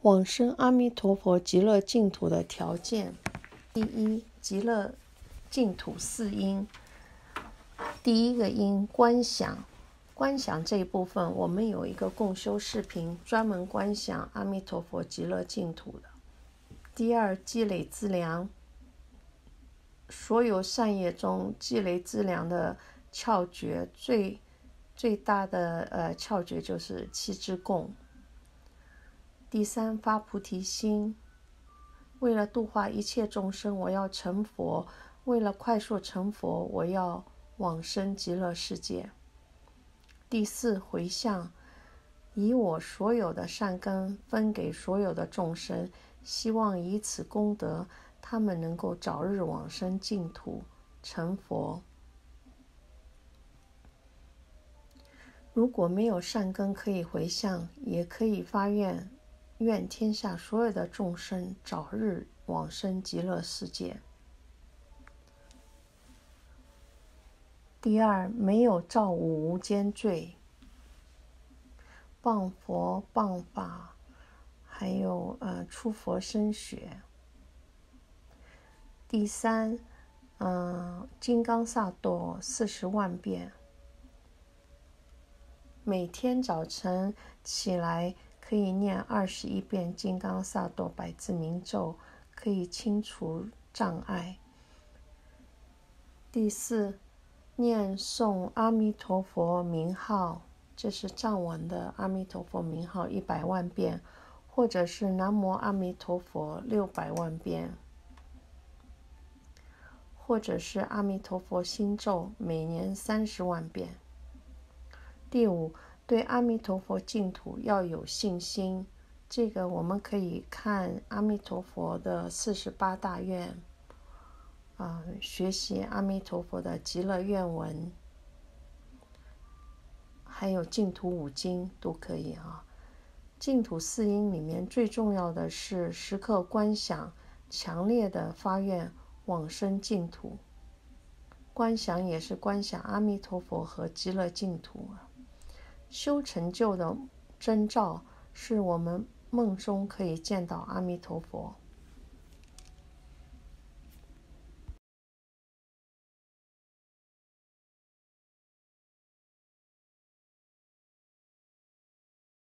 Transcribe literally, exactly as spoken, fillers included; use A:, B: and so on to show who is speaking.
A: 往生阿弥陀佛极乐净土的条件。第一，极乐净土四因。第一个因，观想。观想这一部分，我们有一个共修视频，专门观想阿弥陀佛极乐净土的。第二，积累资粮。所有善业中积累资粮的窍诀，最最大的呃窍诀就是七支供。第三，发菩提心，为了度化一切众生，我要成佛；为了快速成佛，我要往生极乐世界。第四，回向，以我所有的善根分给所有的众生，希望以此功德，他们能够早日往生净土，成佛。如果没有善根可以回向，也可以发愿，愿天下所有的众生早日往生极乐世界。第二，没有造五无间罪，谤佛、谤法，还有呃出佛身血。第三，呃，金刚萨埵四十万遍，每天早晨起来可以念二十一遍金刚萨埵百字明咒，可以清除障碍。第四，念诵阿弥陀佛名号，这是藏文的阿弥陀佛名号一百万遍，或者是南无阿弥陀佛六百万遍，或者是阿弥陀佛心咒，每年三十万遍。第五，对阿弥陀佛净土要有信心，这个我们可以看阿弥陀佛的四十八大愿，啊、呃，学习阿弥陀佛的极乐愿文，还有净土五经都可以啊。净土四因里面最重要的是时刻观想，强烈的发愿往生净土。观想也是观想阿弥陀佛和极乐净土。修成就的征兆是我们梦中可以见到阿弥陀佛。